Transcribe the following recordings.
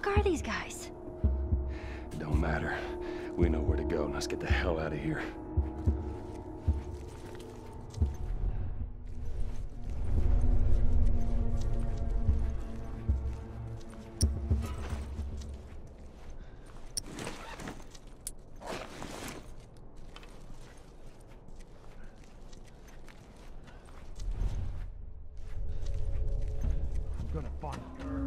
fuck are these guys? Don't matter. We know where to go. Let's get the hell out of here. I'm gonna find her.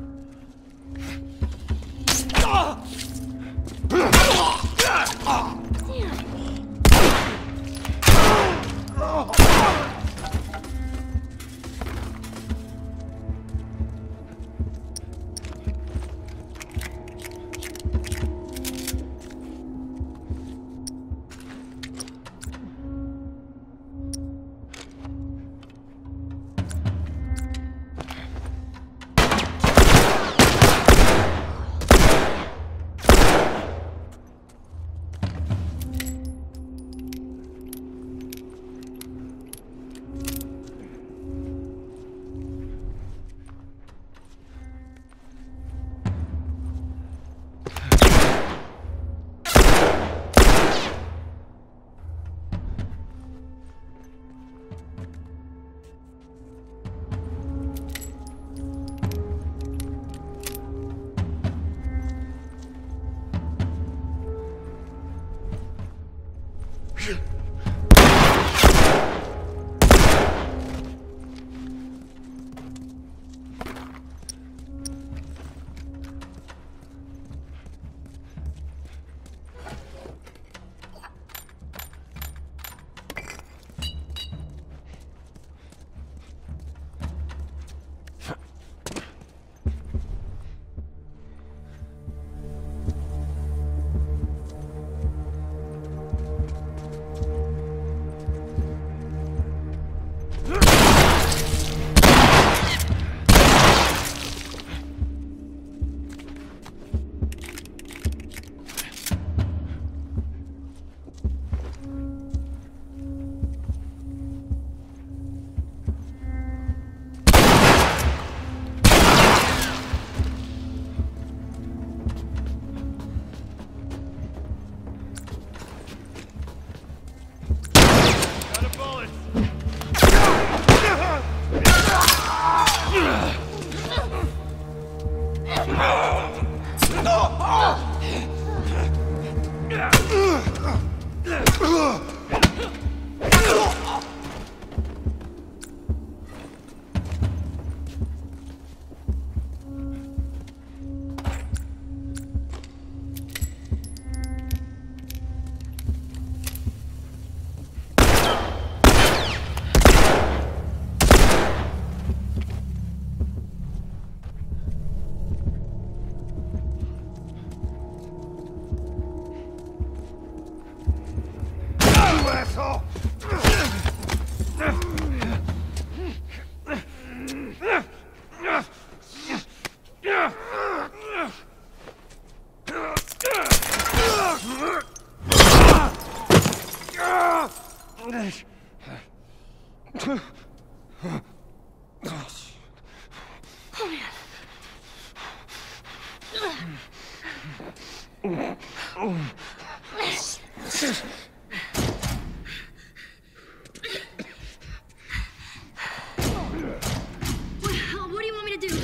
What do you want me to do?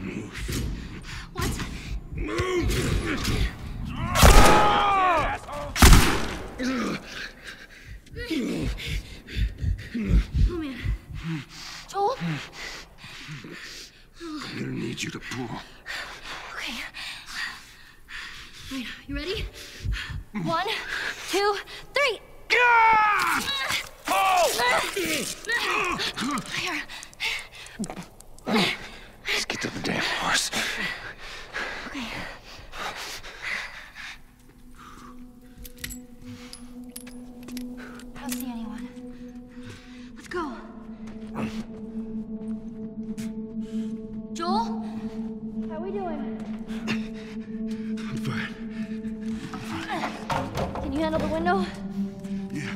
What? Oh man. Joel? I'm gonna need you to pull. Okay. Wait, you ready? 1, 2, 3. Here. Let's get to the damn horse. Okay. I don't see anyone. Let's go. Joel? How we doing? I'm fine. Can you handle the window? Yeah.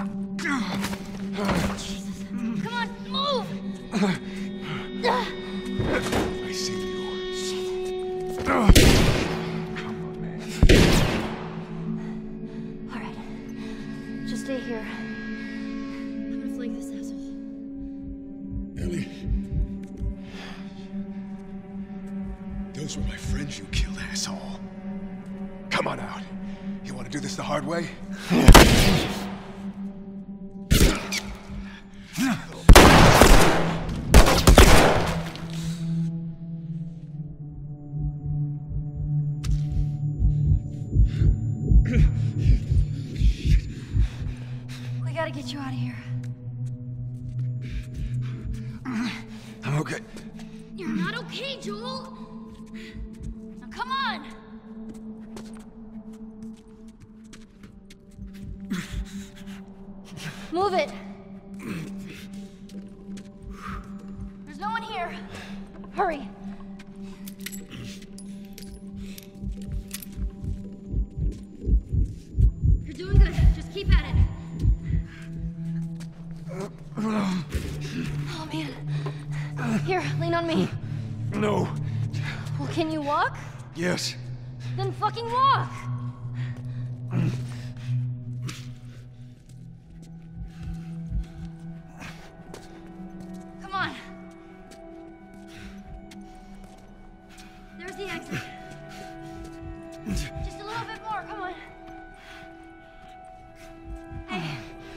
Jesus. Come on, move! Those were my friends you killed, asshole. Come on out. You want to do this the hard way? We gotta get you out of here. I'm okay. You're not okay, Joel! Now come on! Move it! There's no one here. Hurry. You're doing good. Just keep at it. Oh, man. Here, lean on me. No. Well, can you walk? Yes. Then fucking walk! Come on. There's the exit. Just a little bit more, come on. Hey.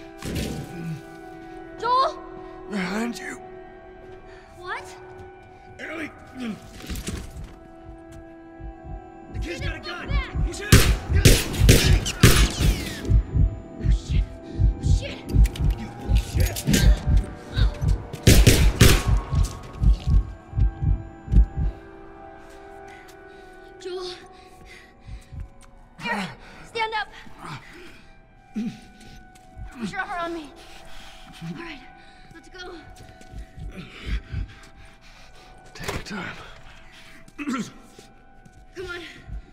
Joel? Behind you. What? Ellie. The kid's got a gun. Back. He's in. Oh, shit. Oh, shit. Shit. Joel. Here, stand up. Put your arm around me. All right, let's go. Take your time. Come on.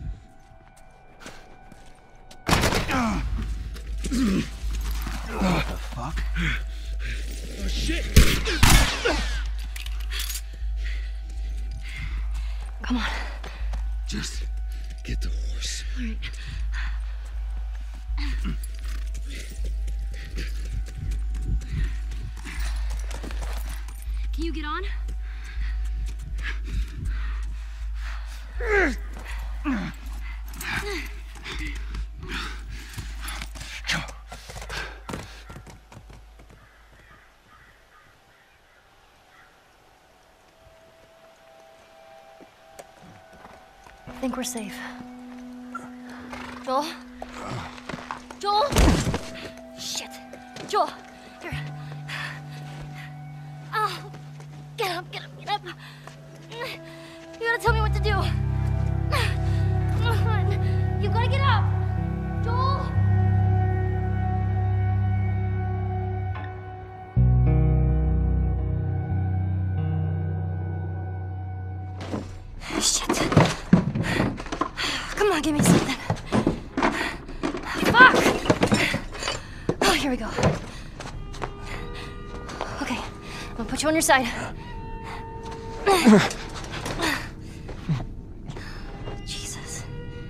What the fuck? Oh, shit. Come on. Just get the horse. All right. Can you get on? I think we're safe. Joel? Joel? Shit. Joel, here. Oh, get up, get up, get up. You gotta tell me what to do. Come on. You gotta get up. Joel? Shit. Come on, give me something. Fuck! Oh, here we go. Okay, I'm gonna put you on your side. Jesus.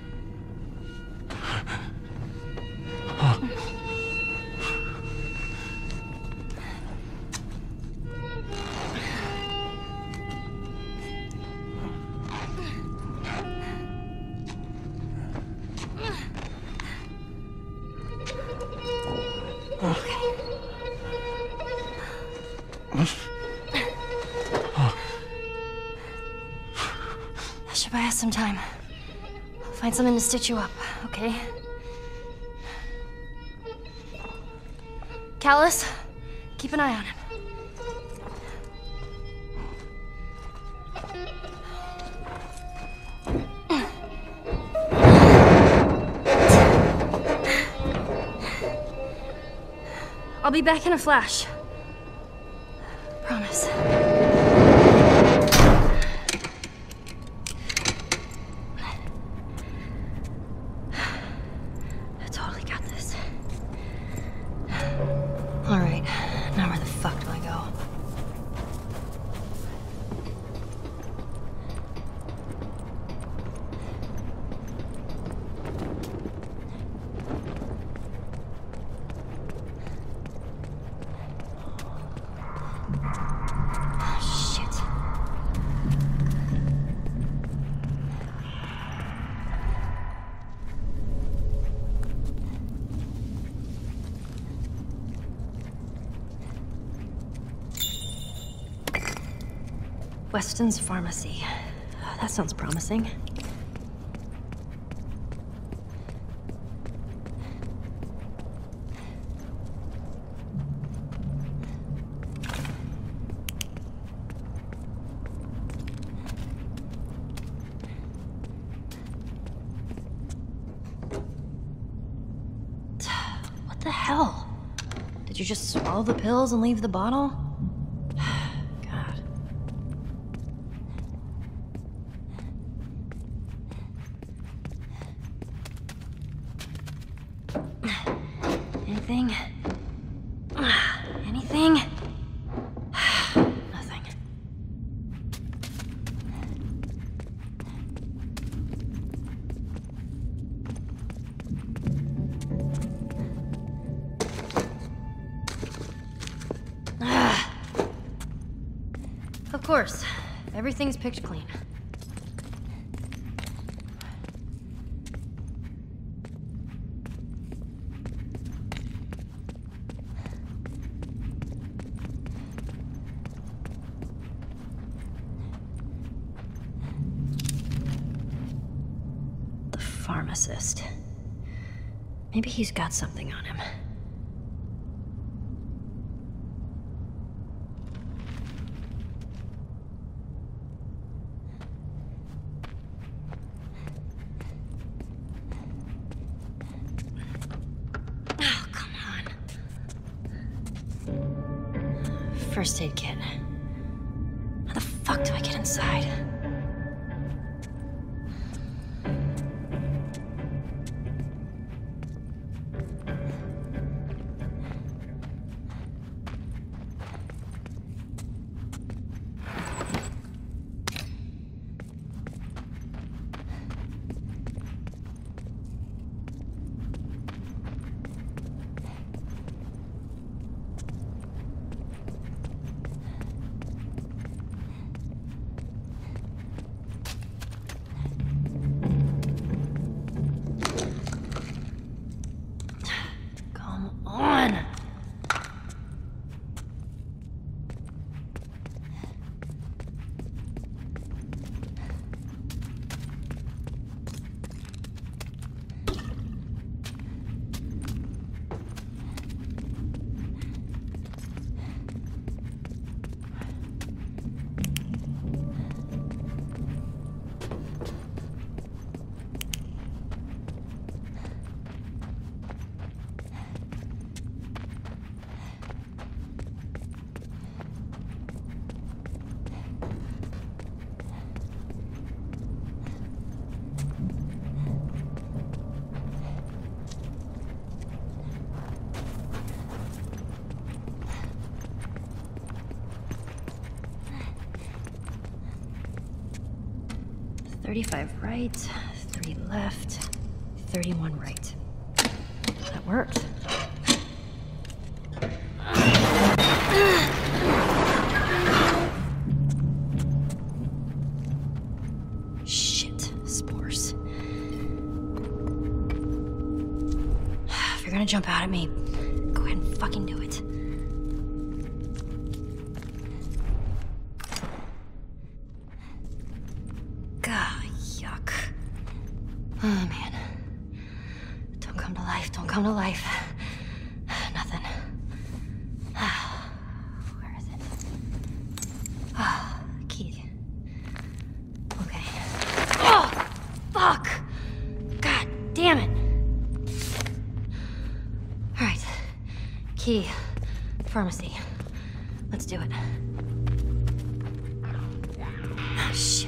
I should buy us some time. I'll find something to stitch you up, okay? Callus, keep an eye on him. I'll be back in a flash. Promise. I totally got this. All right, now where the fuck do I go? Weston's Pharmacy. That sounds promising. What the hell? Did you just swallow the pills and leave the bottle? God. Anything? Anything? Nothing. Of course. Everything's picked clean. The pharmacist. Maybe he's got something on him. First aid kit. How the fuck do I get inside? $35 right, 30 left, 31 right. That worked. Shit, spores. If you're gonna jump out at me, go ahead and fucking do it. God, yuck. Oh, man. Don't come to life, don't come to life. Nothing. Where is it? Ah, key. Okay. Oh, fuck! God damn it! All right. Key. Pharmacy. Let's do it. Oh, shit.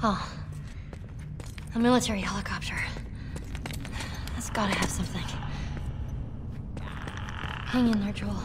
Oh. A military helicopter. That's gotta have something. Hang in there, Joel.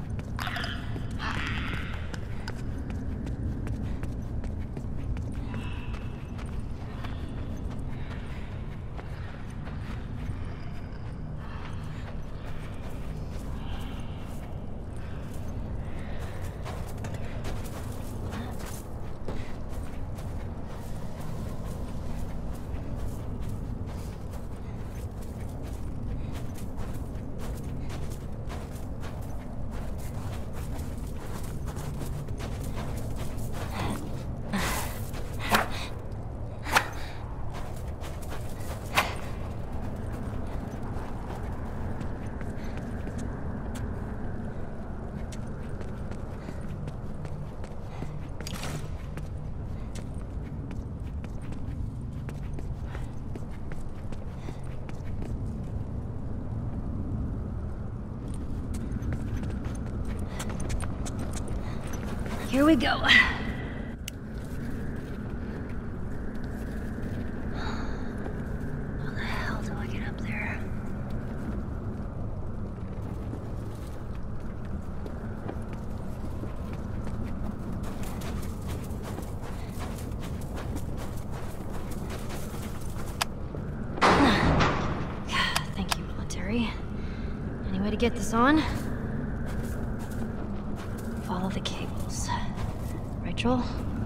Here we go. How the hell do I get up there? Thank you, military. Any way to get this on? Follow the cables. Right, Joel?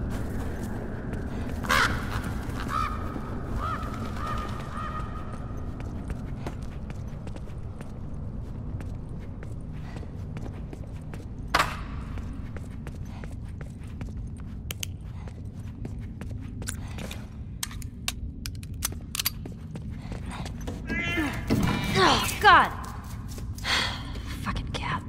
Oh, God! Fucking cat.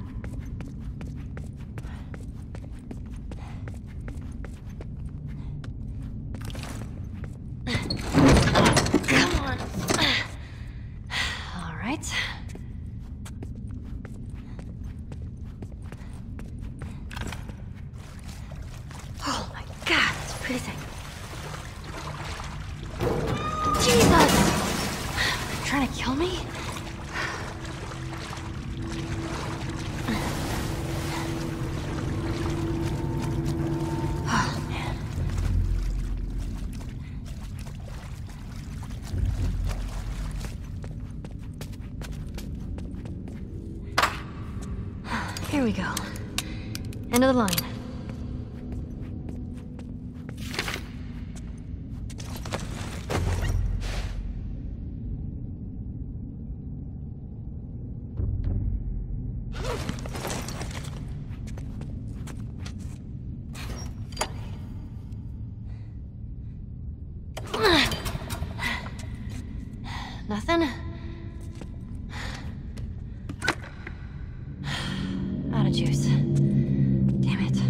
Come on. All right. Oh my God, it's freezing. Jesus! Trying to kill me? Oh, man. Here we go. End of the line. Nothing? Out of juice. Damn it.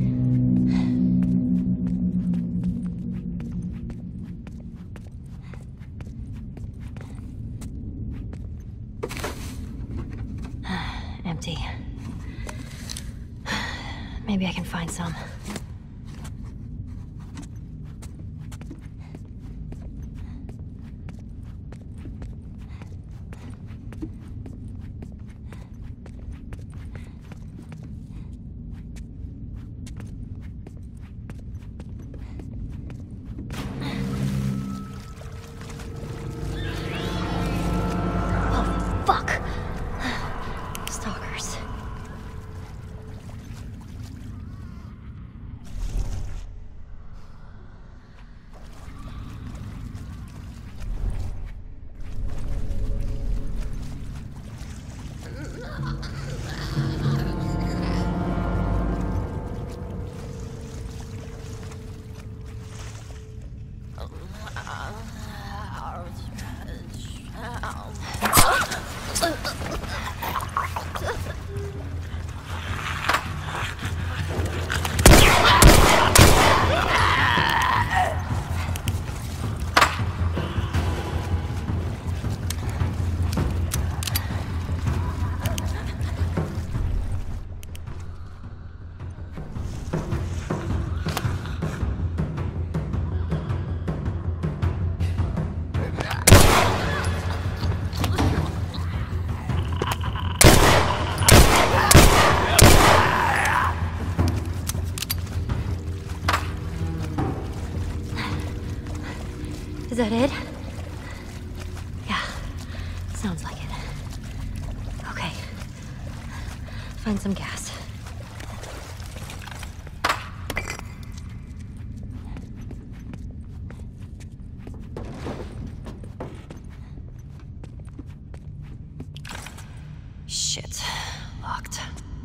Empty. Maybe I can find some. Fuck! Stalkers. Is that it? Yeah, sounds like it. Okay. Find some gas. Shit. Locked.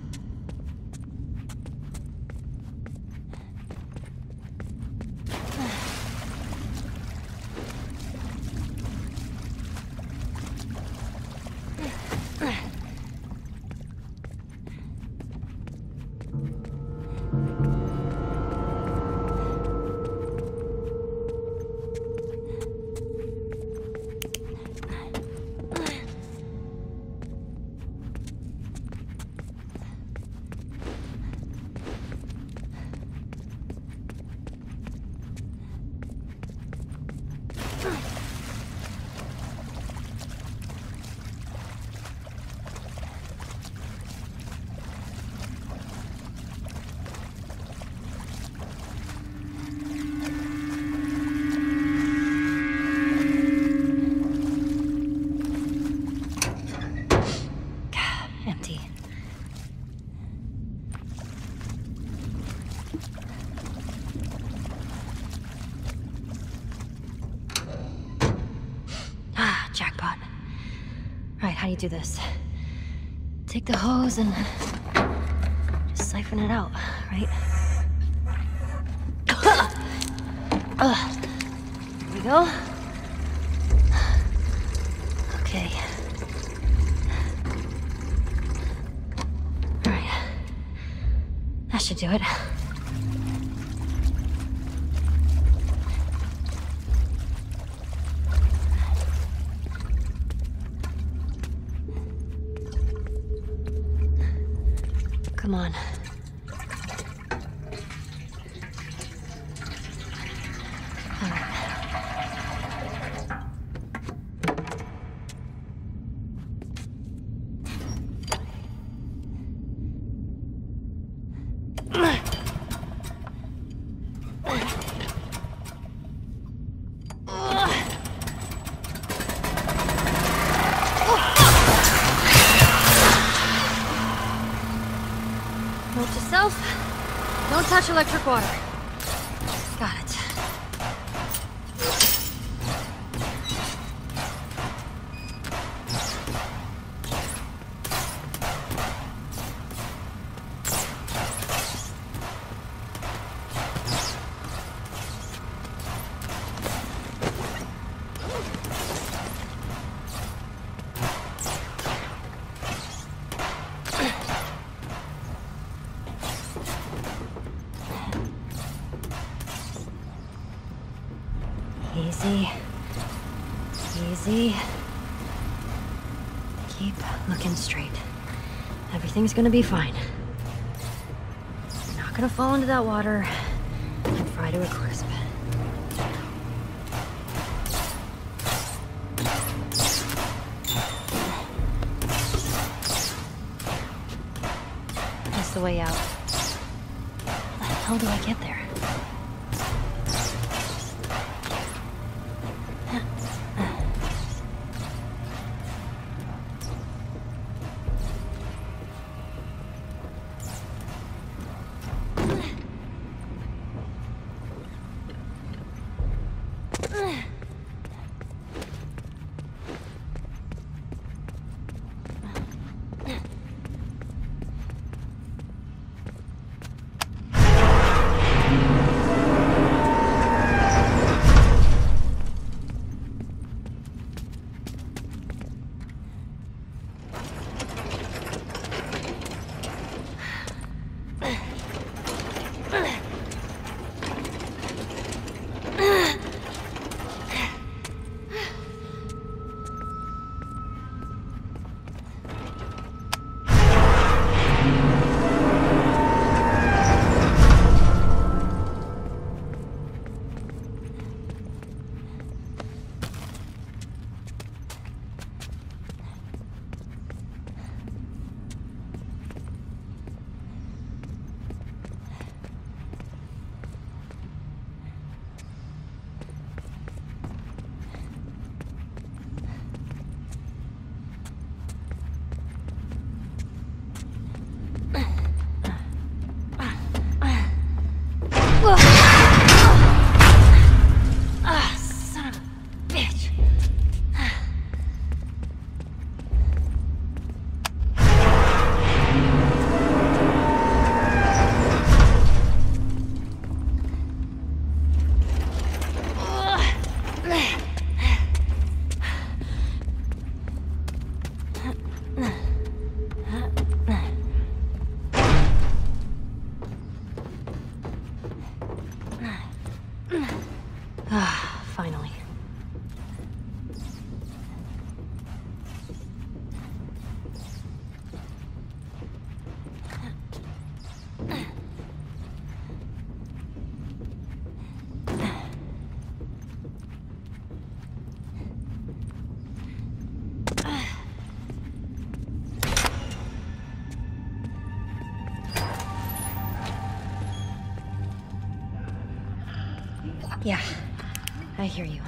Empty. Ah, jackpot. Right, how do you do this? Take the hose and just siphon it out, right? Here we go. Okay. That should do it. Come on. All right. Note to self, don't touch electric water. Got it. Easy. Easy. Keep looking straight. Everything's gonna be fine. You're not gonna fall into that water and fry to a crisp. That's the way out. How the hell do I get there? Ah, finally. Yeah, I hear you.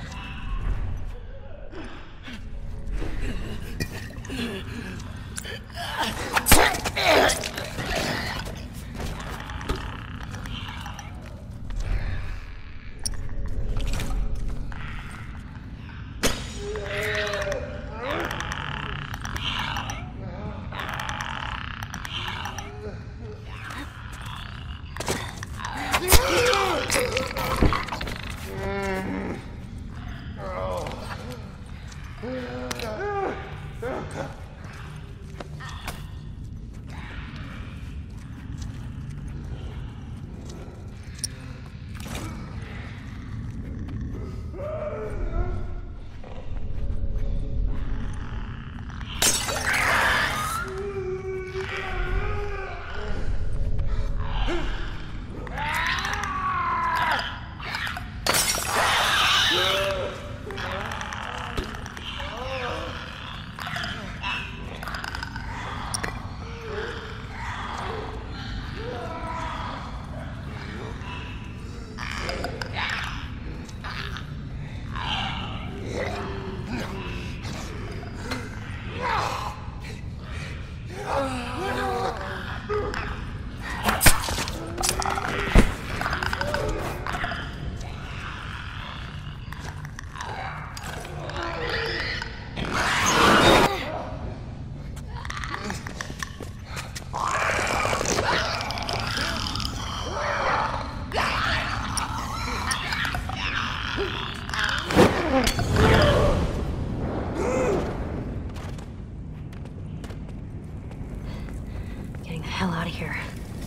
Getting the hell out of here.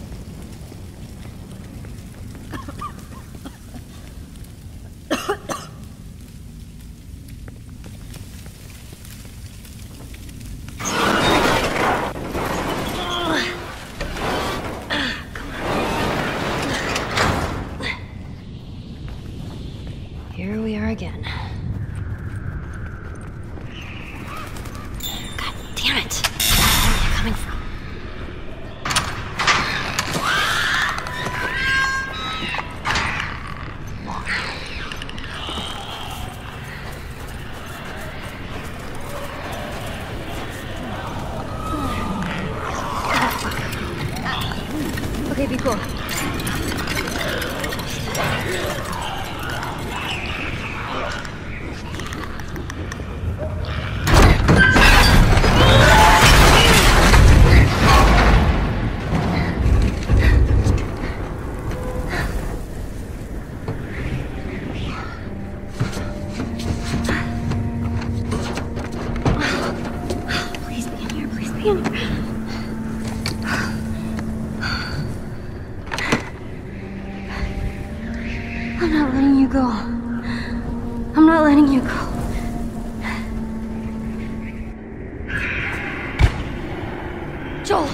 Here we are again. God damn it! Where are you coming from? Okay, be cool. Please be in here, please be in here. I'm not letting you go. I'm not letting you go. Joel!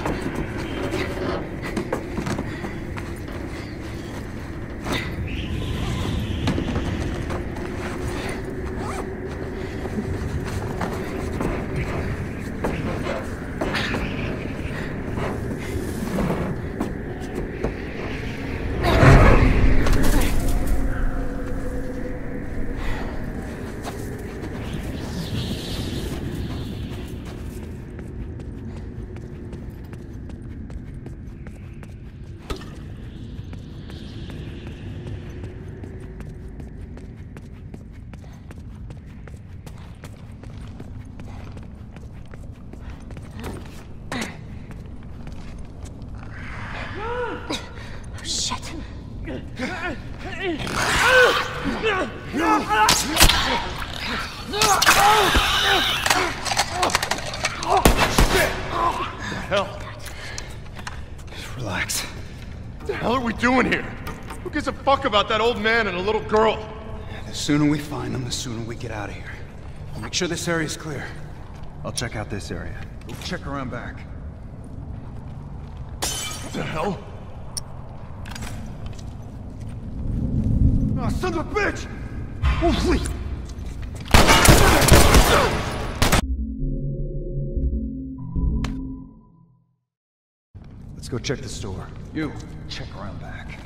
Shit. Hell. Just relax. What the hell are we doing here? Who gives a fuck about that old man and a little girl? The sooner we find them, the sooner we get out of here. Make sure this area's clear. I'll check out this area. We'll check around back. What the hell? Oh, son of a bitch! Holy! Let's go check the store. You, check around back.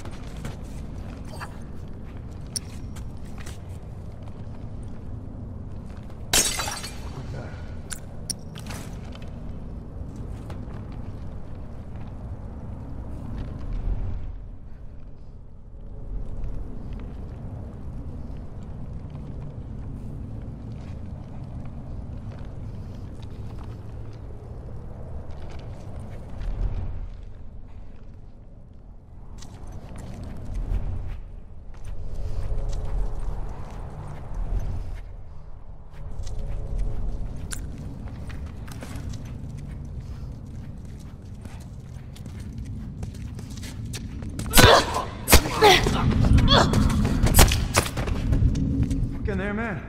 Look in there, man.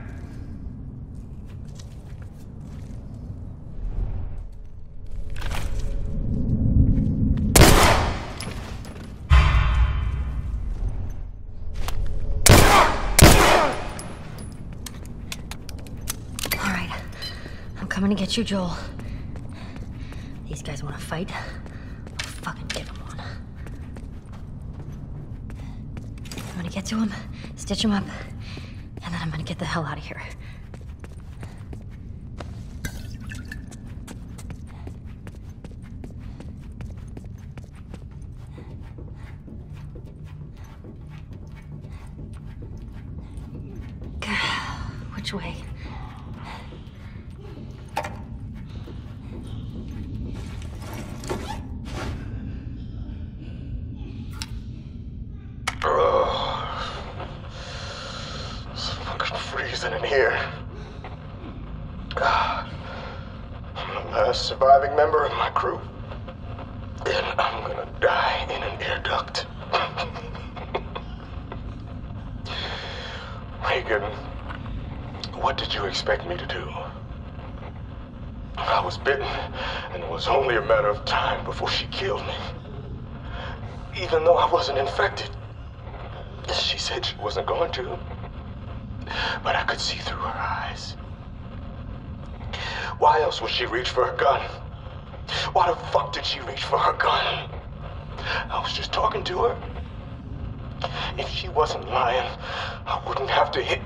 All right. I'm coming to get you, Joel. These guys want to fight? I'll fucking give them one. I'm gonna get to him, stitch him up, and then I'm gonna get the hell out of here. Which way? Freezing in here. I'm the last surviving member of my crew, and I'm gonna die in an air duct. Regan, what did you expect me to do? I was bitten, and it was only a matter of time before she killed me. Even though I wasn't infected. She said she wasn't going to. But I could see through her eyes. Why else would she reach for her gun? Why the fuck did she reach for her gun? I was just talking to her. If she wasn't lying, I wouldn't have to hit.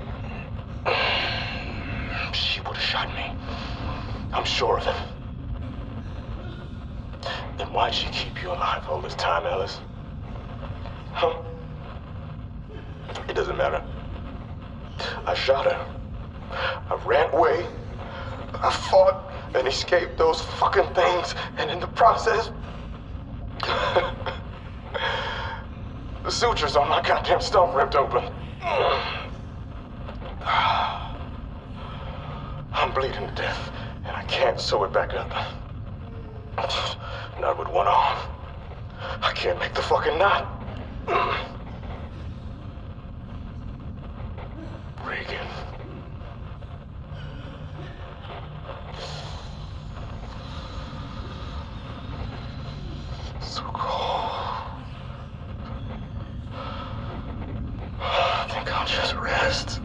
She would have shot me. I'm sure of it. Then why'd she keep you alive all this time, Ellis? Huh? It doesn't matter. I shot her. I ran away. I fought and escaped those fucking things, and in the process, the sutures on my goddamn stump ripped open. I'm bleeding to death, and I can't sew it back up. Not with one arm. I can't make the fucking knot. Regan. So cold. I think I'll just rest.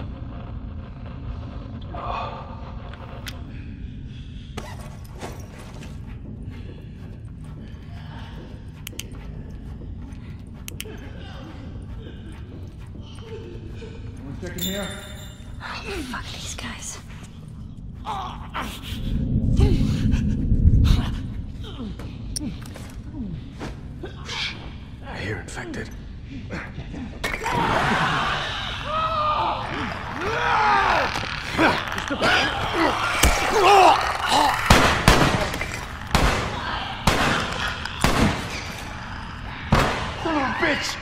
Check in here. Fuck these guys. I hear infected. Son of a bitch!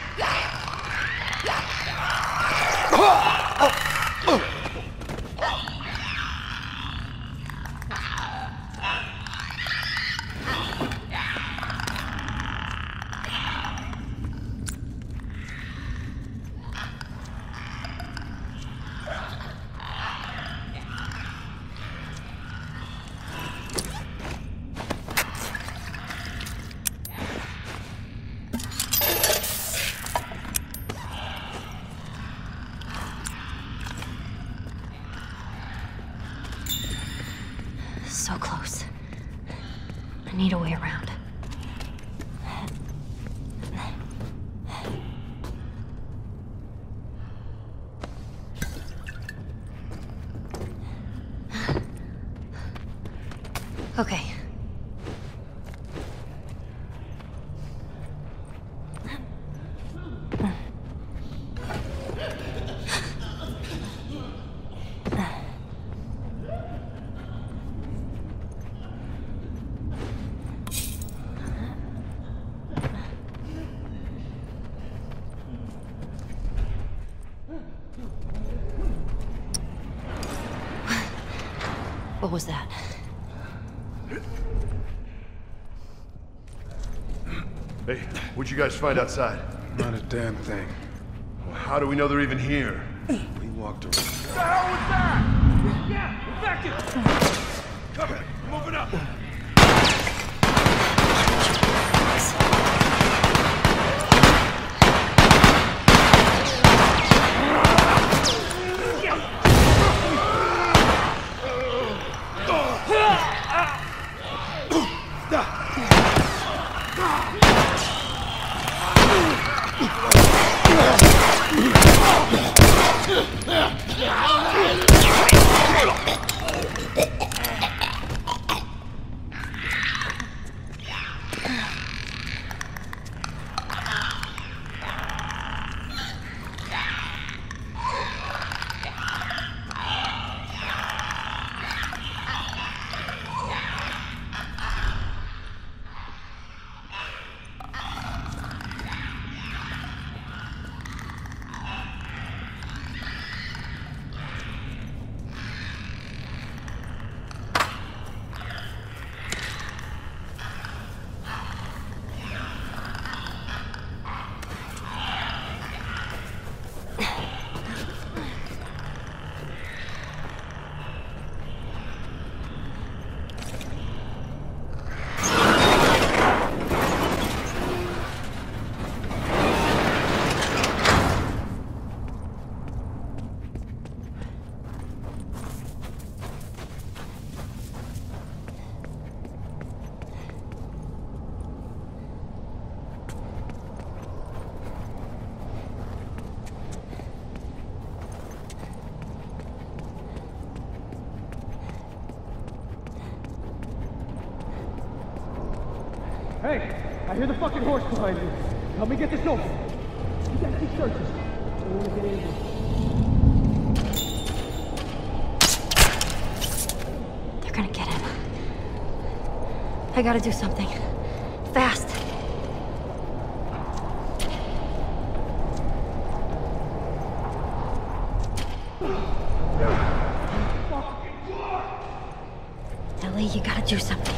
need a way around. Okay. What was that? Hey, what'd you guys find outside? Not a damn thing. Well, how do we know they're even here? We walked around. What the hell was that? Yeah, effective! Cover, moving up! Hey, I hear the fucking horse behind you. Help me get this open. You gotta keep searching. I don't want to get angry. They're gonna get him. I gotta do something. Fast. Ellie, you gotta do something.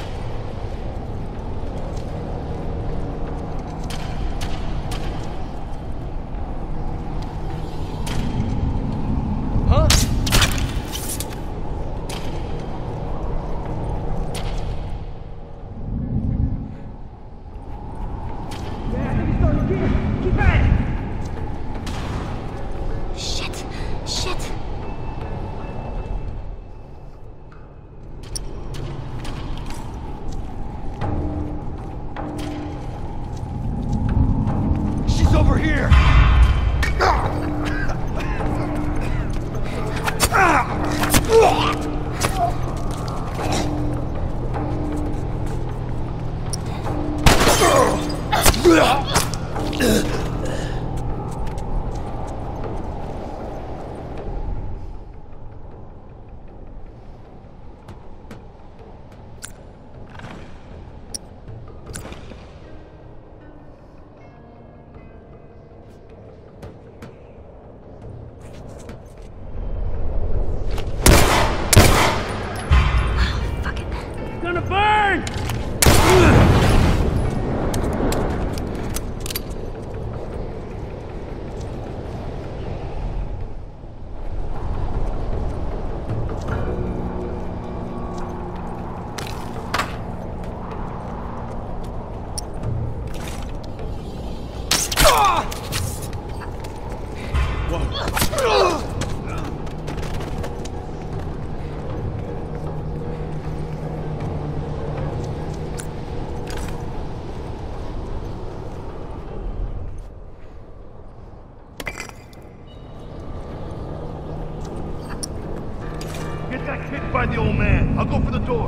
Get that kid by the old man. I'll go for the door.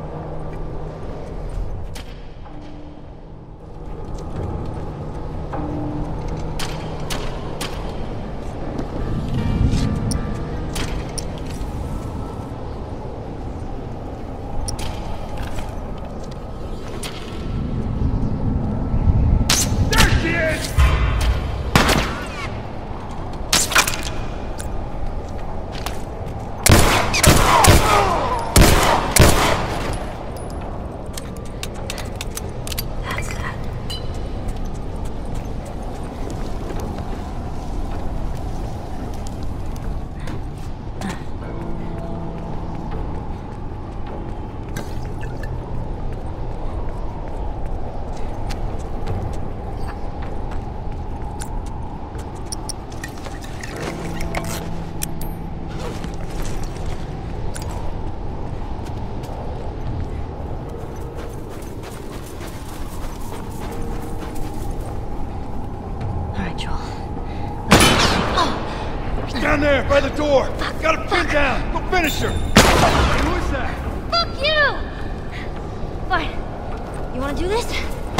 Down there, by the door! Got him pinned down! Go finish her! Hey, who is that? Fuck you! Fine. You wanna do this?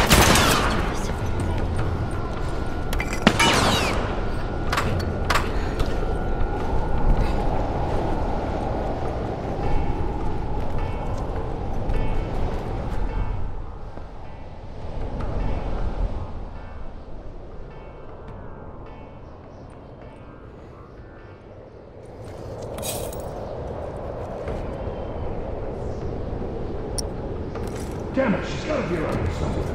Damn it, she's gotta be around here somewhere.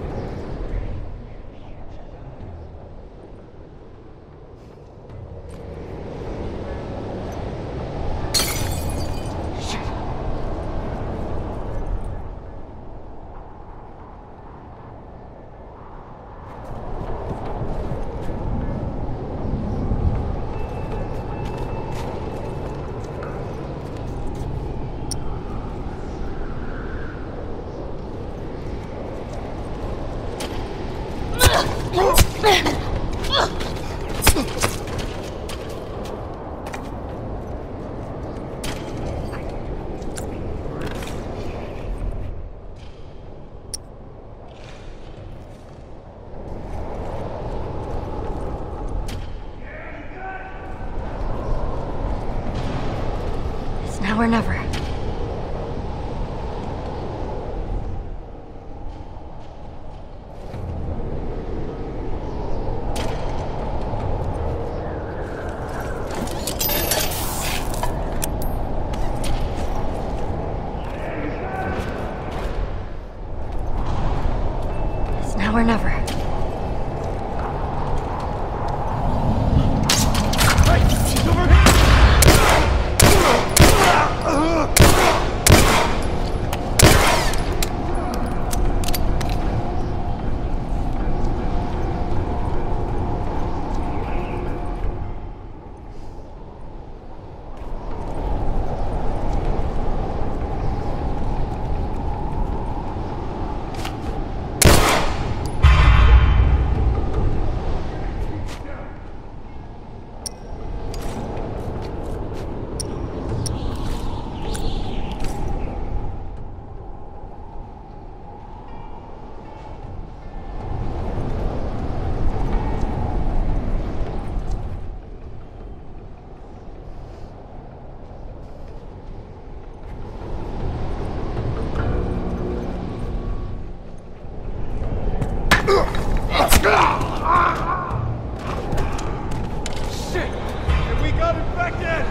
It's now or never. Now or never. Hey, she's over here! Shit! And we got infected!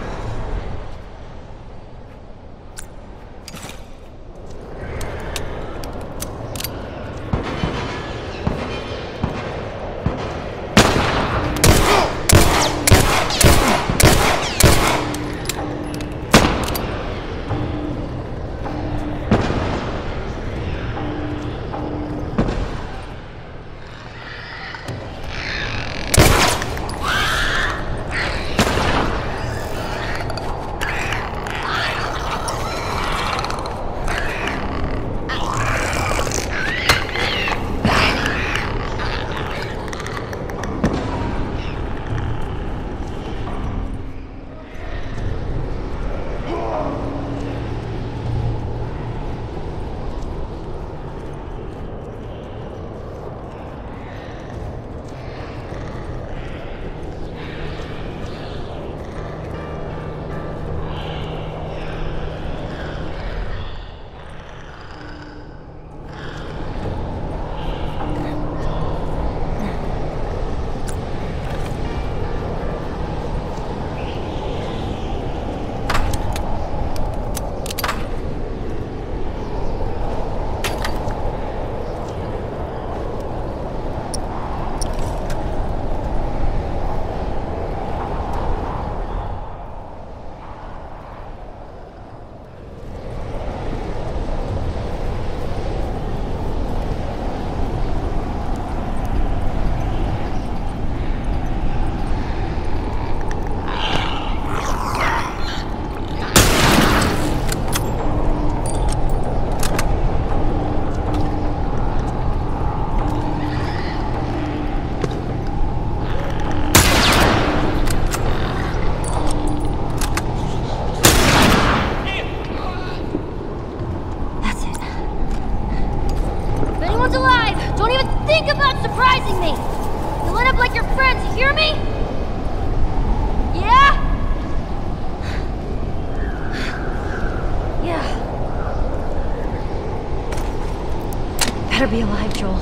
better be alive, Joel.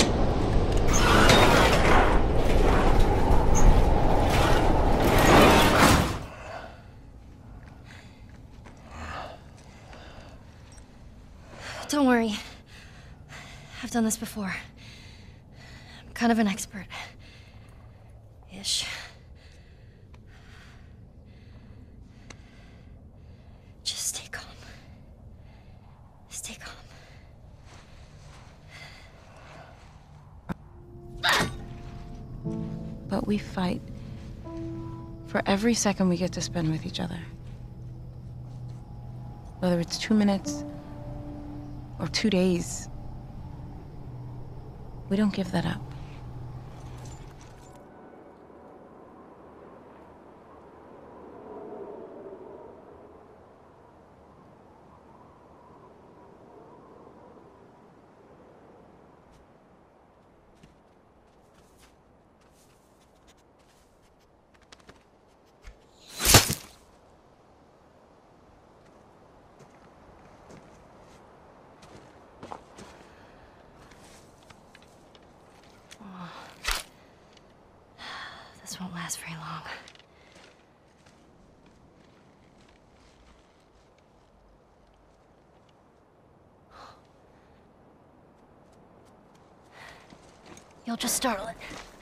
Don't worry. I've done this before. I'm kind of an expert. Ish. Just stay calm. Stay calm. But we fight for every second we get to spend with each other. Whether it's 2 minutes or 2 days, we don't give that up. This won't last very long. You'll just startle it.